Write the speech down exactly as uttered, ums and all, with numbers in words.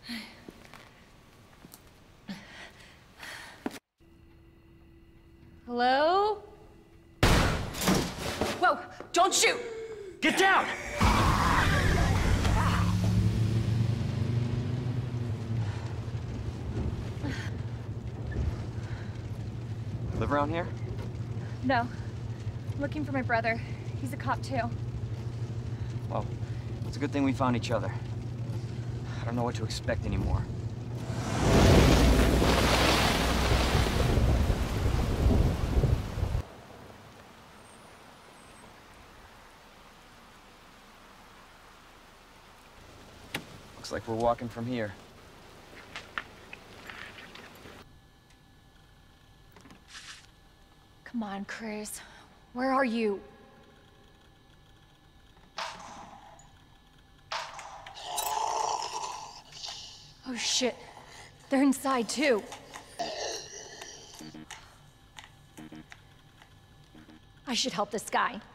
Hello? Whoa! Don't shoot! Get down! Live around here? No. I'm looking for my brother. He's a cop too. Well, it's a good thing we found each other. I don't know what to expect anymore. Looks like we're walking from here. Come on, Chris. Where are you? Oh shit. They're inside too. I should help this guy.